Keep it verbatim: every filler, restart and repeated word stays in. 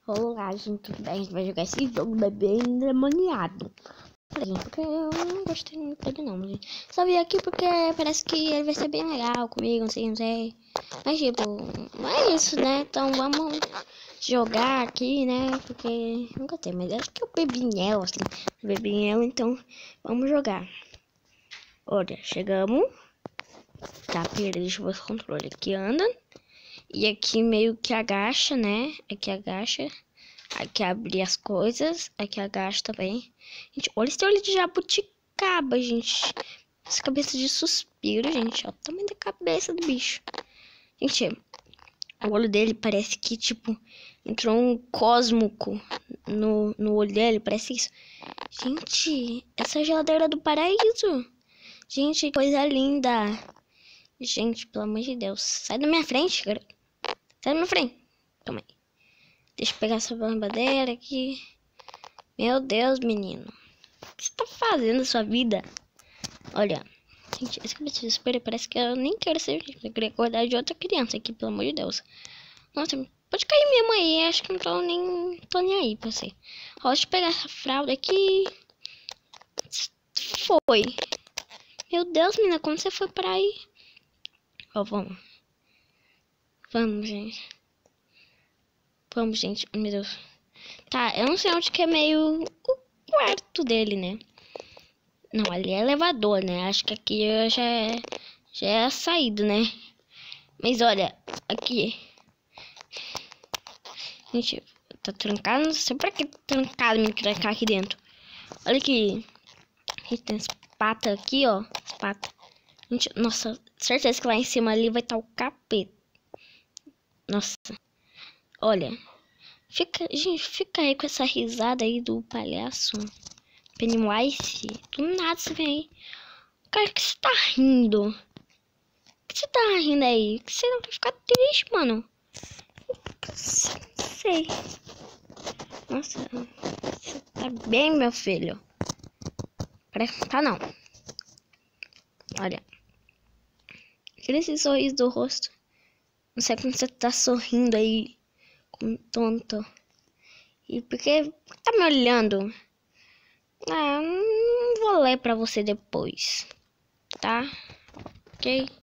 Olá, gente, tudo bem? A gente vai jogar esse jogo bebê endemoniado. Falei, gente, porque eu não gostei muito dele não, gente. Só vim aqui porque parece que ele vai ser bem legal comigo, não sei, não sei. Mas tipo, não é isso, né? Então vamos jogar aqui, né? Porque nunca tem, mas acho que é o Bebinhel, assim. O Bebinhel, então vamos jogar. Olha, chegamos. Tá, pera, deixa eu ver o controle. Aqui anda. E aqui meio que agacha, né? Aqui agacha. Aqui abre as coisas. Aqui agacha também. Gente, olha esse olho de jabuticaba, gente. Essa cabeça de suspiro, gente. Olha o tamanho da cabeça do bicho. Gente, o olho dele parece que, tipo, entrou um cósmico no, no olho dele. Parece isso. Gente, essa é a geladeira do paraíso. Gente, que coisa linda. Gente, pelo amor de Deus. Sai da minha frente, cara. Sai da minha frente. Calma aí. Deixa eu pegar essa bandeira aqui. Meu Deus, menino. O que você tá fazendo na sua vida? Olha. Gente, esse cabeça de espelho parece que eu nem quero ser. Eu queria acordar de outra criança aqui, pelo amor de Deus. Nossa, pode cair mesmo aí. Acho que não tô nem, tô nem aí pra você. Ó, deixa eu pegar essa fralda aqui. Foi. Meu Deus, menina, como você foi pra aí? Ó, vamos. Vamos, gente. Vamos, gente. Meu Deus. Tá, eu não sei onde que é meio o quarto dele, né? Não, ali é elevador, né? Acho que aqui já é, já é a saída, né? Mas olha, aqui. Gente, tá trancado. Não sei pra que trancado me trancar aqui dentro. Olha aqui. A gente tem as patas aqui, ó. As patas. Gente, nossa, certeza que lá em cima ali vai estar o capeta. Nossa. Olha. Fica, gente, fica aí com essa risada aí do palhaço Pennywise. Do nada você vem aí. Cara, que você tá rindo? Que você tá rindo aí? Que você não vai ficar triste, mano? Sei. Nossa, você tá bem, meu filho? Parece que tá não. Olha. Tira esse sorriso do rosto. Não sei como você tá sorrindo aí. Como tonto. E por que tá me olhando? Ah, não vou ler pra você depois. Tá? Ok?